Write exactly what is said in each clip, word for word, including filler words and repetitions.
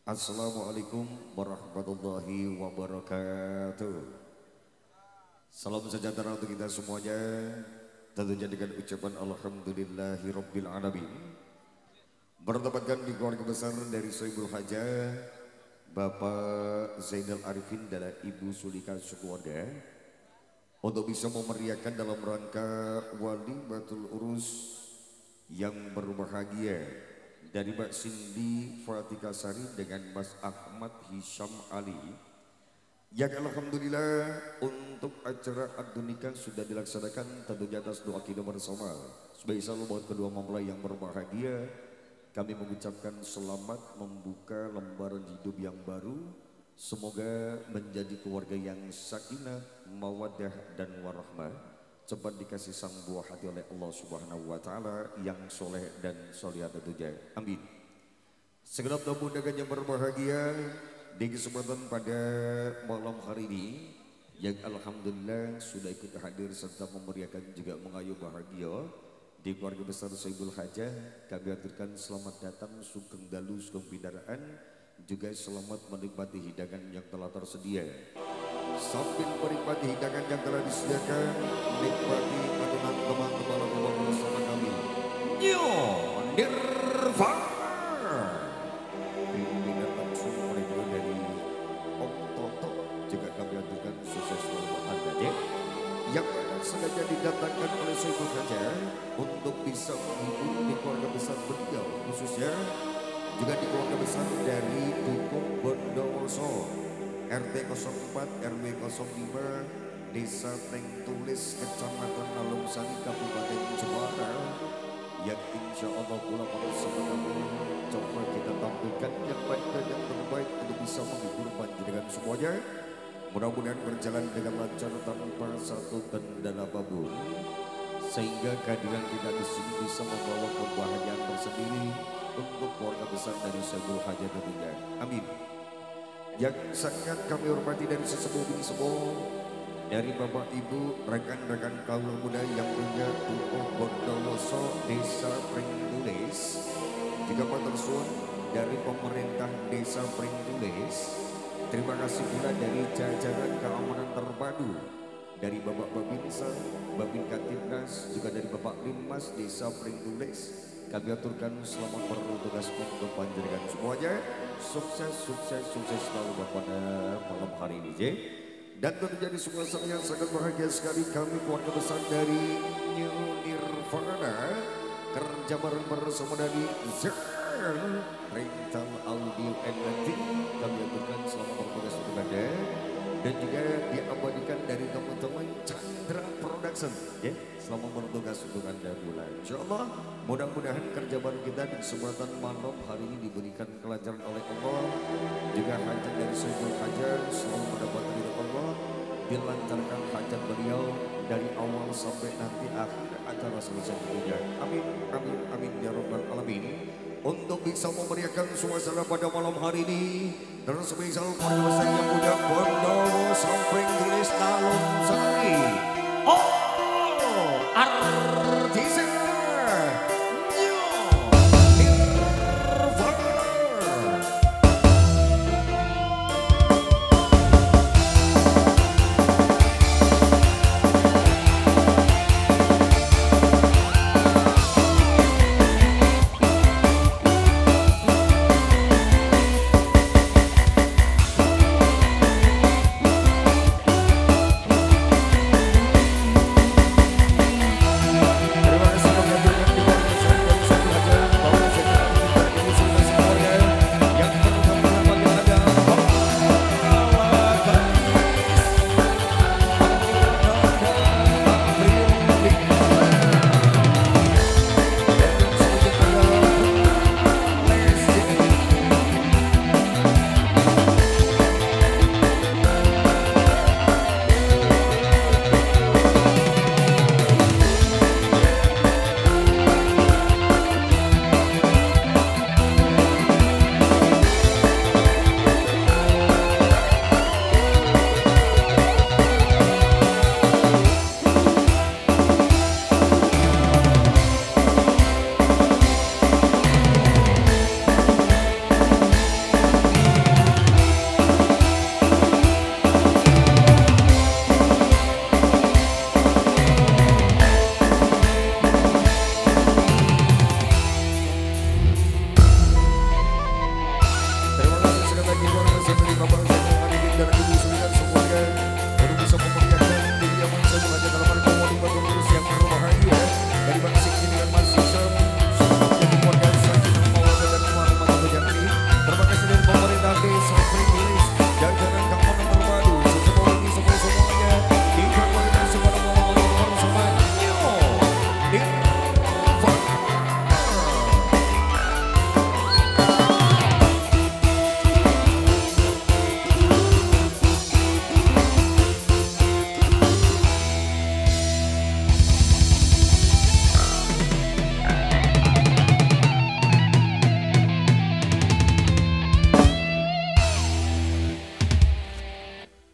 Assalamualaikum warahmatullahi wabarakatuh. Salam sejahtera untuk kita semuanya. Tentunya dengan ucapan Alhamdulillahi Rabbil Alamin. Bertempatkan di keluarga besar dari Sohibul Hajah Bapak Zainal Arifin dan Ibu Sulika Sukuwada, untuk bisa memeriahkan dalam rangka Walimatul Urus yang berbahagia dari Mbak Cindy Fatika Sari dengan Mas Ahmad Hisham Ali, yang alhamdulillah untuk acara akad nikah sudah dilaksanakan tentunya atas doa kita bersama. Sebagai salam buat kedua mempelai yang berbahagia, kami mengucapkan selamat membuka lembaran hidup yang baru. Semoga menjadi keluarga yang sakinah, mawaddah dan warahmah, cepat dikasih sang buah hati oleh Allah Subhanahu wa taala yang soleh dan solihah tentunya. Amin. Segenap tamu undangan yang berbahagia di kesempatan pada malam hari ini, yang alhamdulillah sudah ikut hadir serta memeriahkan juga mengayu bahagia di keluarga besar Sohibul Hajah, kami aturkan selamat datang, sugeng dalu, sugeng pindaraan, juga selamat menikmati hidangan yang telah tersedia. Sambil menikmati hidangan yang telah disediakan, nikmati adonan kembang-kembang kembang bersama kami. Nyo Nirvana. Pimpinan langsung mereka dari Om Toto, juga kami aturkan sukses untuk Anda ya, yang sengaja didatangkan oleh Sohibul Hajah untuk bisa menghibur di keluarga besar beliau, khususnya juga di keluarga besar dari Dukung Bondowoso, R T nol empat R W nol lima, Desa Tengtulis, Kecamatan Alumsari, Kabupaten Jemara, yang insya Allah pula bersama kami coba kita tampilkan yang baik dan yang terbaik untuk bisa menghibur panjenengan semuanya. Mudah-mudahan berjalan dengan lancar tanpa satu kendala apapun, sehingga kehadiran kita di sini bisa membawa kebahagiaan tersendiri untuk keluarga besar dari Sohibul Hajah tentunya. Amin. Yang sangat kami hormati dari sesepuh bin sepuh, dari Bapak Ibu, rekan-rekan kaum muda yang punya Dukuh Bondowoso, Desa Pringtulis, juga Patersuan dari pemerintah Desa Pringtulis. Terima kasih pula dari jajaran keamanan terpadu dari Bapak Babinsa, Babin Katimnas, juga dari Bapak Limas Desa Pringtulis. Kami aturkan selamat bertugas untuk panjenengan semuanya. Sukses, sukses, sukses selalu pada malam hari ini. Je. Dan tentunya di suasana yang sangat bahagia sekali, kami keluarga besar dari New Nirvana kerja bareng bersama dari Zern Rental Audio and Lighting. Kami aturkan selamat bertugas untuk Anda, dan juga diabadikan dari teman-teman Chandra Production. Ya, selamat bertugas untuk Anda pula. Insyaallah mudah-mudahan kerja bareng kita di kesempatan malam hari ini diberikan kelancaran oleh Allah, juga hajat dari Sohibul Hajah selalu mendapat ridho Allah, dilancarkan hajat beliau dari awal sampai nanti akhir acara selesai tentunya. Amin, amin, amin ya rabbal alamin. Untuk bisa memeriahkan suasana pada malam hari ini, dan spesial keluarga besar yang punya Bondowoso Pringtulis Alumsari. Oh, artis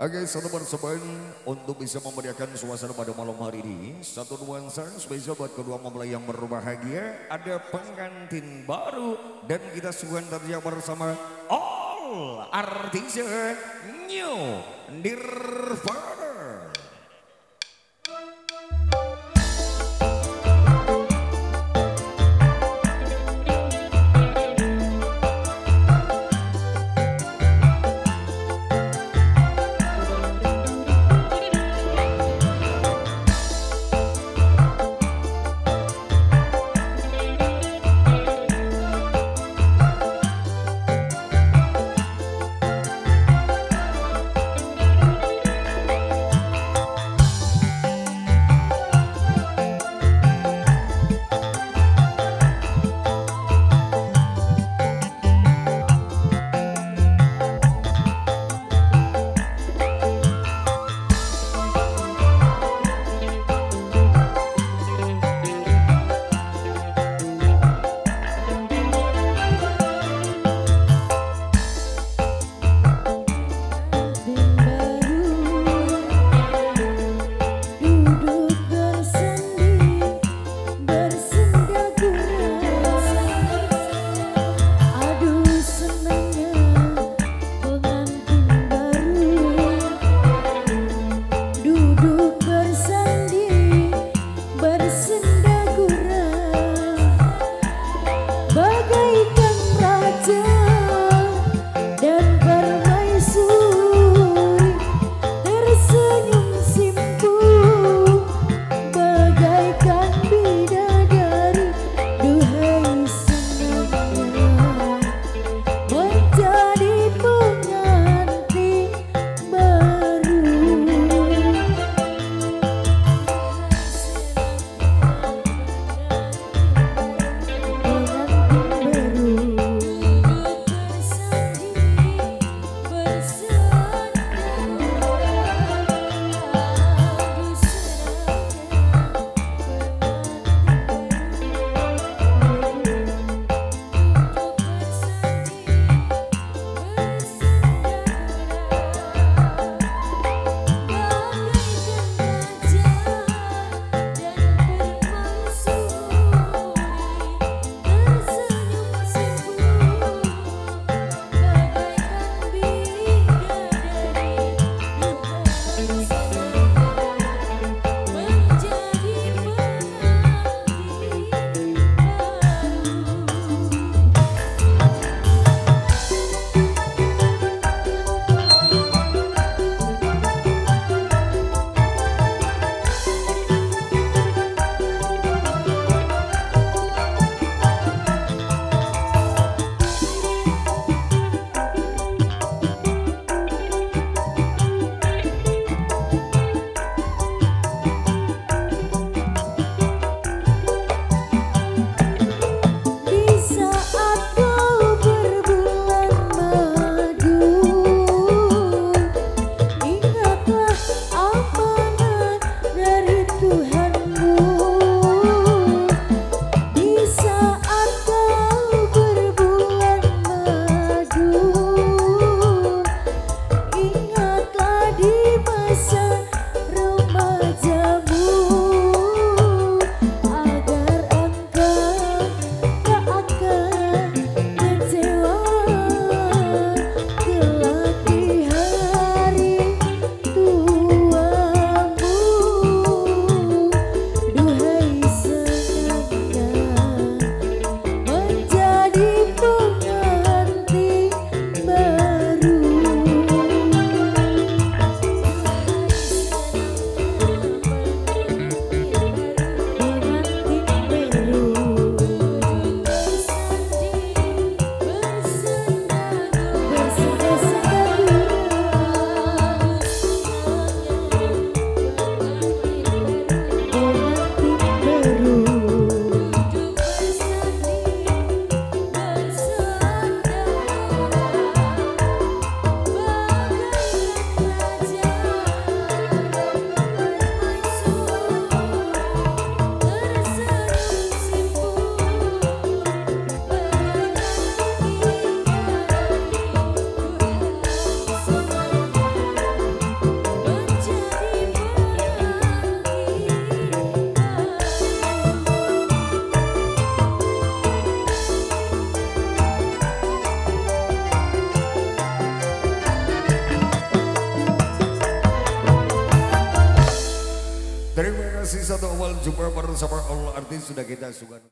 Oke, satu persembahan untuk bisa memeriahkan suasana pada malam hari ini. Satu nuansa spesial buat kedua mempelai yang berbahagia. Ada pengantin baru dan kita suguhan terjadi bersama all artis New Nirvana. kasih satu awal jumpa bersama Allah artis sudah kita suka.